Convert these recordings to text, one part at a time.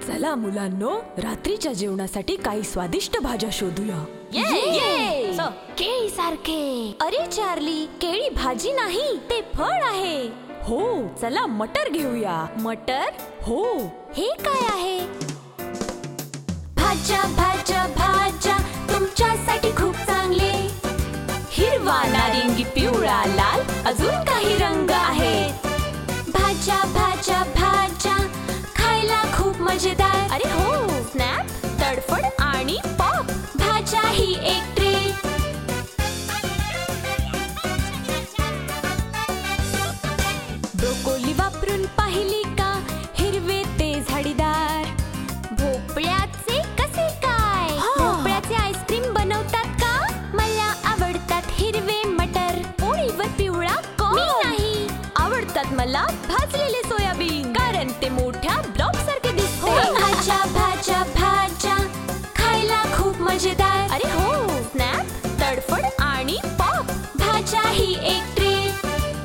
चला मुलांनो, रात्रीच्या जेवणासाठी काही स्वादिष्ट भाज्या शोधूया. केळी सारखे. अरे चार्ली, केळी भाजी नाही, ते फळ आहे. हो, चला मटर घेऊया. मटर? हो. हे काय आहे? भाज्या भाज्या भाज्या तुमच्यासाठी खूप चांगले. हिरवा, नारिंगी, पिवळा, लाल, अजून काही रंग आहेत. भाज्या भाज्या भाज्या खायला खूप मजेदार. अरे हो, स्नॅप, तडफड आणि पॉप. भाज्या ही एक ट्रीट. ब्रोकोली वापरून पाहिली का? हिरवे ते झाडीदार. भोपळ्याचे कसे काय? भोपळ्याचे आईस्क्रीम बनवतात का? मला आवडतात हिरवे मटर. पोळीवर पिवळा कॉर्न. मी नाही. आवडतात मला भाजलेले सोयाबीन, कारण ते मोठ्या ब्लॉक सारखे दिसते. भाज्या भाज्या भाज्या खायला खूप मजेदार. अरे हो, स्नॅप, तडफड आणि पॉप. भाज्या ही एक ट्रीट.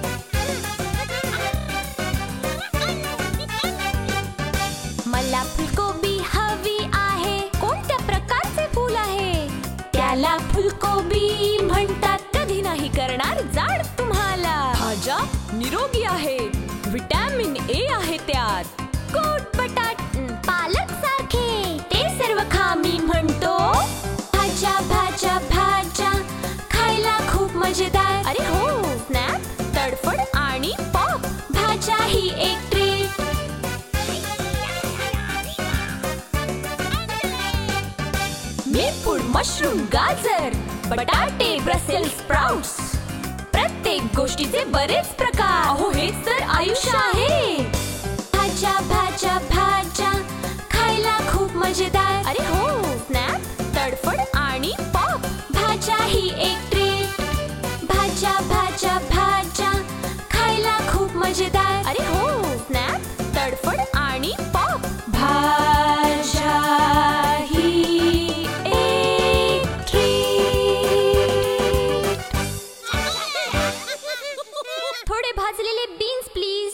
मला फुलकोबी हवी आहे. कोणत्या प्रकारचे फूल आहे? त्याला फुलकोबी म्हणतात. कधी नाही करणार जाड तुम्हाला. भाज्या निरोगी आहेत. विटॅमिन ए आहे त्यात. गोड बटाट, पालक सारखे, ते सर्व खा मी म्हणतो. भाज्या भाज्या भाज्या खायला खूप मजेदार. अरे हो, स्नॅप, तडफड आणि पॉप. भाज्या ही एक ट्रीट. मिरपूड, मशरूम, गाजर, बटाटे, ब्रसेल्स स्प्राउट्स. प्रत्येक गोष्टीचे बरेच प्रकार. अहो, हेच तर आयुष्य आहे. भाज्या भाज्या भाज्या खायला खूप मजेदार. अरे हो, स्नॅप, तडफड आणि पॉप. भाज्या ही एक ट्रीट. भाज्या भाज्या भाज्या खायला खूप मजेदार. अरे हो, स्नॅप, तडफड आणि पॉप. भाज्या ही एक ट्रीट. थोडे भाजलेले बीन्स प्लीज.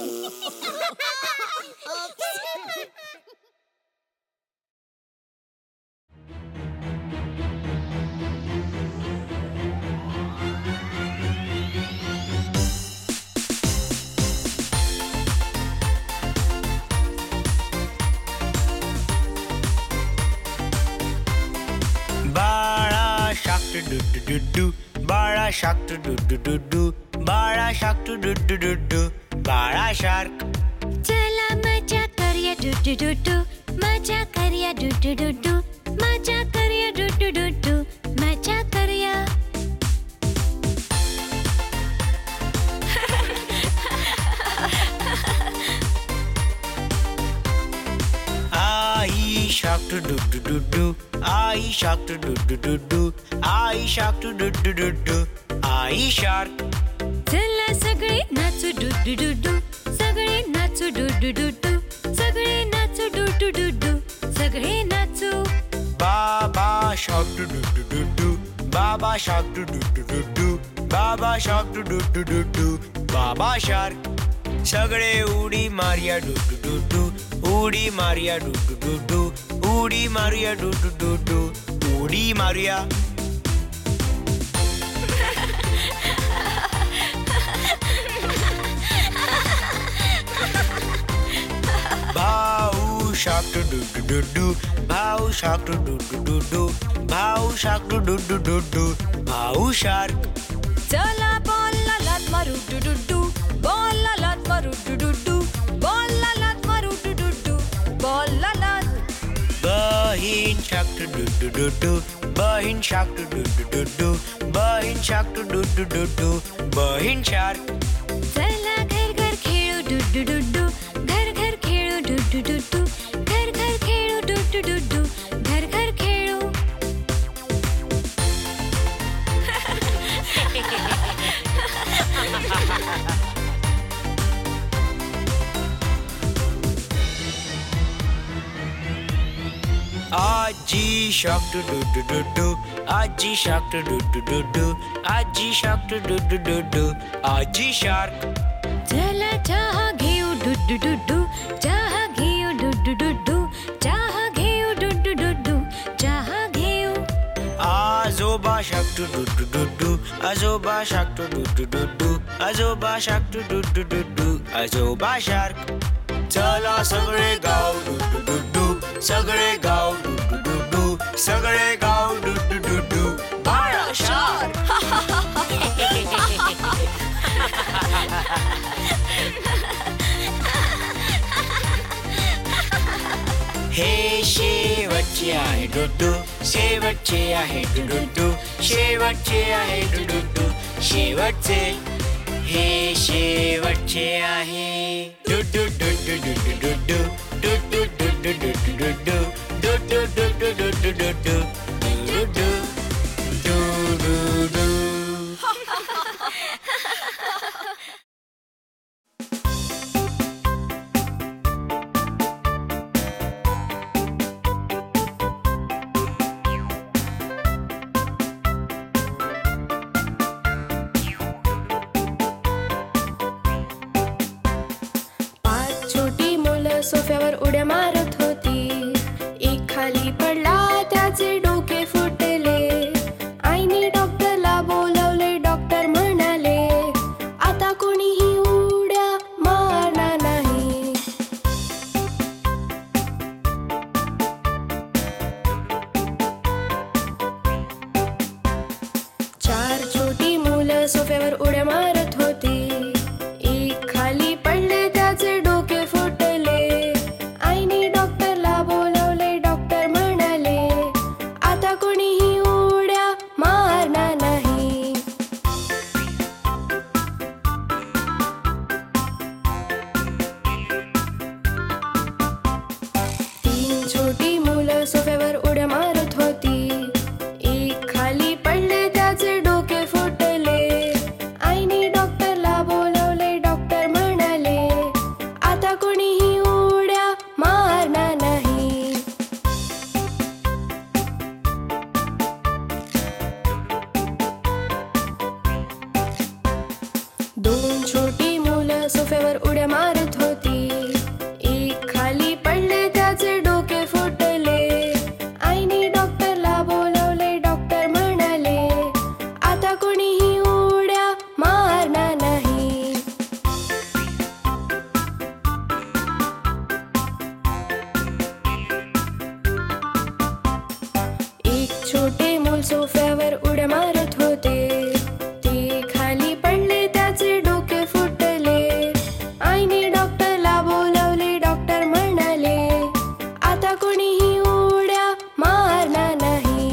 बाळा shark doo doo doo doo. बाळा shark doo doo doo doo. बाळा shark doo doo doo doo doo. बाळा शार्क. चला मजा करूया डू डू डू डू. मजा करूया डू डू डू डू. मजा करूया डू डू डू डू. मजा करूया. आई shark doo doo doo doo doo. आई shark doo doo doo doo doo. आई shark doo doo doo doo doo. आई शार्क. चला सगळे नाचू डू डू डू डू. सगळे नाचू डू डू डू डू. सगळे नाचू डू डू डू डू. सगळे नाचू. बाबा shark doo doo doo doo doo. बाबा shark doo doo doo doo doo. बाबा shark doo doo doo doo doo. बाबा शार्क. सगळे उडी मारिया डू डू डू डू. उडी मारिया डू डू डू डू. उडी मारिया डू डू डू डू. उडी मारिया. भाऊ shark doo doo doo doo. भाऊ shark doo doo doo doo. भाऊ shark doo doo doo doo. भाऊ शार्क. चला बॉलला लात मारू डू डू डू. बॉलला लात मारू डू डू डू. बॉलला लात मारू डू डू डू. बॉलला लात. बहीण shark doo doo doo doo. बहीण shark doo doo doo doo. बहीण shark doo doo doo doo. बहीण शार्क. चला घर घर खेळू डू डू डू डू. घर घर खेळू डू डू डू डू. घर घर खेळू डू डू डू डू. घर घर खेळू. आजी shark doo doo doo doo. आजी shark doo doo doo doo. आजी shark doo doo doo doo. आजी शार्क. चला चहा घेऊ डू डू डू डू. चहा घेऊ doo doo doo doo. shark do do do do do. Azoba shark do do do do do. Azoba shark do do do do do. Azoba shark. चला सगळे गाव doo doo doo doo. सगळे गाव doo doo doo doo. सगळे गाव doo doo doo doo. बाळा shark. हे शेवटचे आहे डुडू. शेवटचे आहे डुडू. शेवटचे आहे डुडू. शेवटचे. हे शेवटचे आहे डुडू डुडू डुडू डुडू. डुडू डुडू डुडू डुडू. डुडू डुडू डुडू डुडू. डुडू डुडू. सोफ्यावर उड्या मारत होती. एक खाली पडला त्याचे डोके फुटले. आईने डॉक्टरला बोलावले. डॉक्टर म्हणाले आता कोणीही उड्या मारणार नाही. चार छोटी मुलं सोफ्यावर उड्या मारत होती. एक खाली पडले त्याचे डोके फुटले. आईने डॉक्टरला बोलावले. डॉक्टर म्हणाले आता कोणीही उड्या मारणार नाही. तीन छोटी मुलं सोफ्यावर उड्या मारत होती. एक खाली पडले त्याचे डोके फुटले. आईने डॉक्टरला बोलावले. डॉक्टर म्हणाले आता कोणीही उड्या मारणार नाही. दोन छोटी मुलं सोफ्यावर उड्या मारत होती. एक खाली पडले त्याचे डोके फुटले. आईने डॉक्टरला बोलावले. डॉक्टर म्हणाले आता कोणीही उड्या मारणार नाही. एक छोटे मूल सोफ्यावर उड्या मारत होते. ते खाली पडले त्याचे डोके फुटले. आईने डॉक्टरला बोलावले. डॉक्टर म्हणाले आता कोणीही उड्या मारणार नाही.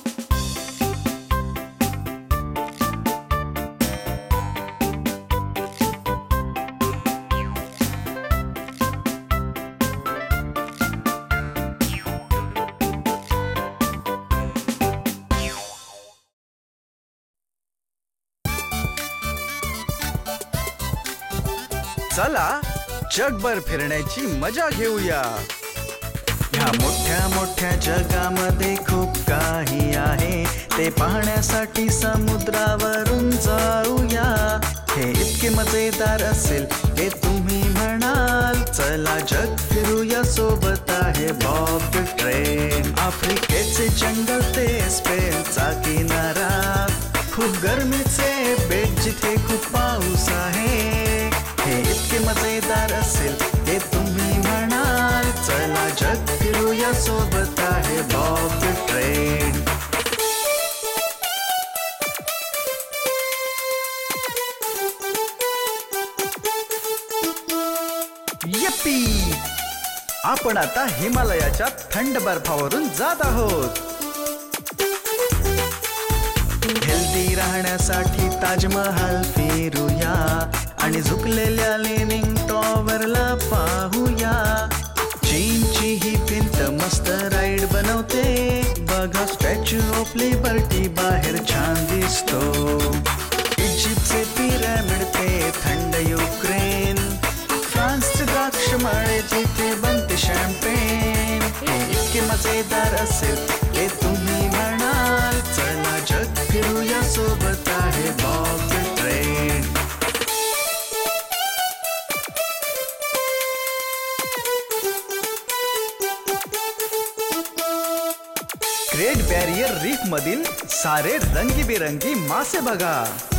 चला जगभर फिरण्याची मजा घेऊया. ह्या मोठ्या मोठ्या जगामध्ये खूप काही आहे. ते पाहण्यासाठी समुद्रावरून जाऊया. हे इतके मजेदार असेल हे तुम्ही म्हणाल. चला जग फिरूया. सोबत आहे बॉब ट्रेन. आफ्रिकेचे जंगल ते स्पेनचा किनारा. खूप गरमीचे बेट जिथे खूप पाऊस आहे. हे इतके मजेदार असेल हे तुम्ही म्हणाल. चला जग फिरूया. सोबत आहे बॉब ट्रेन. यप्पी! आपण आता हिमालयाच्या थंड बर्फावरून जात आहोत. हेल्दी राहण्यासाठी ताजमहाल फिरूया. आणि झुकलेल्या लेनिंग टॉवरला पाहूया. चीनची ही भिंत मस्त राईड बनवते. बघा स्टॅच्यू ऑफ लिबर्टी बाहेर छान दिसतो. इजिप्तचे पिरॅमिड ते थंड युक्रेन. फ्रान्सचे द्राक्ष मळे जिथे बनते शॅम्पेन. हे इतके मजेदार असेल हे तुम्ही म्हणाल. चला जग फिरूया. सोबत आहे Bob train. Great barrier reef मधील सारे रंगीबेरंगी मासे बघा.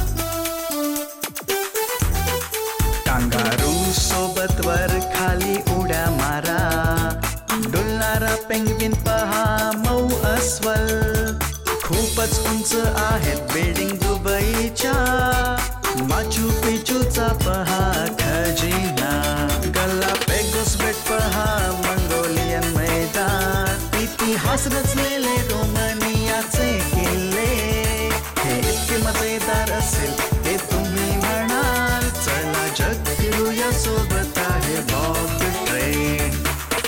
कांगारू सोबत वर खाली उड्या मारा, डुलणारा पेंग्विन पहा, मऊ अस्वल. खूपच उंच आहेत बिल्डिंग दुबईच्या, माचू पिचूचा पहा खजिना. गल्लापेगोस बेट पहा, मंगोलियन मैदान. इतिहास रचलेले रोमानियाचे किल्ले, हे इतके मजेदार असेल हे तुम्ही म्हणाल. चला जग फिरूया, सोबत आहे बॉब ट्रेन.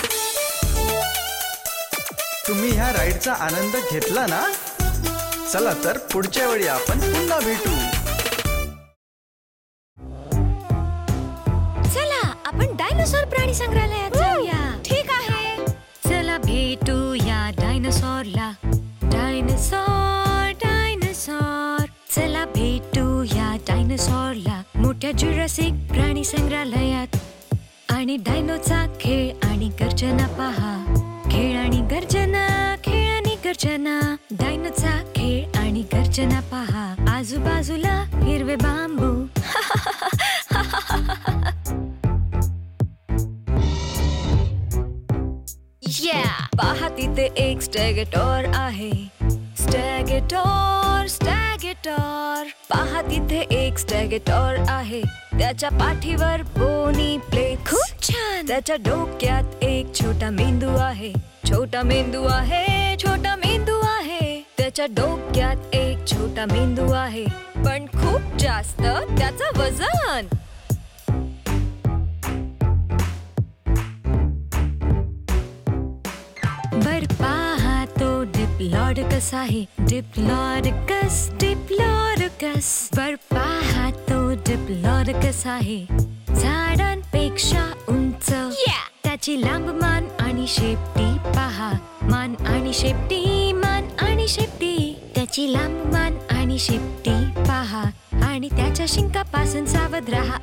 तुम्ही ह्या राईडचा आनंद घेतला ना? चला तर पुढच्या वेळी आपण पुन्हा भेटू. चला आपण डायनोसॉर प्राणी संग्रहालयात जाऊया. ठीक आहे. चला भेटूया डायनोसॉरला. Dinosaur dinosaur. चला भेटूया डायनोसॉरला मोठ्या जुरासिक प्राणी संग्रहालयात. आणि डायनोचा खेळ आणि गर्जना पहा. खेळ आणि गर्जना, खेळ आणि गर्जना. डायनोचा खेळ आणि गर्जना पहा. आजूबाजूला हिरवे बांबू. पहा तिथे एक स्टॅगेटॉर आहे. स्टॅगेटॉर स्टॅगेटॉर. पहा तिथे एक स्टॅगेटॉर आहे. त्याच्या पाठीवर बोनी प्लेट. खूप छान. त्याच्या डोक्यात एक छोटा मेंदू आहे. छोटा मेंदू आहे, छोटा मेंदू आहे. त्याच्या डोक्यात एक छोटा मेंदू आहे, पण खूप जास्त त्याचं वजन. बर पहा तो डिप्लॉडकस आहे. डिप्लॉडकस डिप्लॉडकस. बर पहा तो डिप्लॉडकस आहे. झाडांपेक्षा उंच. त्याची लांब मान आणि शेपटी पहा. मान आणि शेपटी, मान आणि शेपटी. त्याची लांब मान आणि शेपटी पहा. आणि त्याच्या शिंकापासून सावध राहा.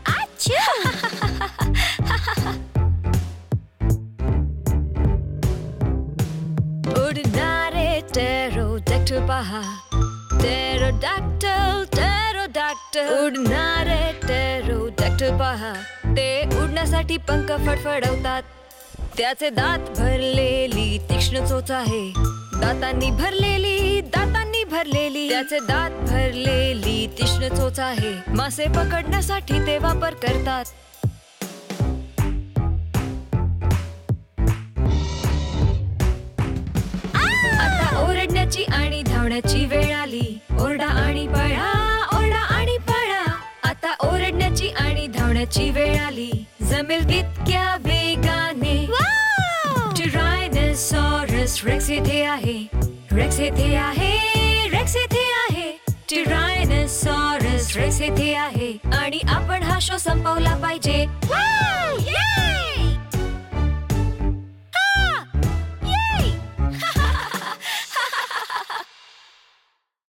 उडणारे टेरोडॅक्टल पहा. टेरोडॅक्टल टेरोडॅक्टल. उडणारे टेरोडॅक्टल पहा. ते उडण्यासाठी पंख फडफडवतात. त्याचे दात भरलेली तीक्ष्ण चोच आहे. दातांनी भरलेली, दातांनी भरलेली. त्याचे दात भरलेली तीक्ष्ण चोच आहे. मासे पकडण्यासाठी ते वापर करतात. आता ओरडण्याची आणि धावण्याची वेळ आली. ओरडा आणि पळा, ओरडा आणि पळा. आता ओरडण्याची आणि धावण्याची वेळ आली. जमेल तितक्या वेगाने. टिरायनोसॉरस रेक्स येथे आहे. रेक्स येथे आहे, रेक्स येथे आहे. टिरायनोसॉरस रेक्स येथे आहे. आणि आपण हा शो संपवला पाहिजे.